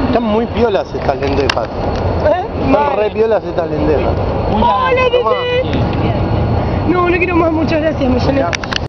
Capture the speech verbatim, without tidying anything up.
Están muy piolas estas lentejas. ¿Eh? Están re piolas estas lentejas. Hola, bebé. No, no quiero más, muchas gracias, me llené.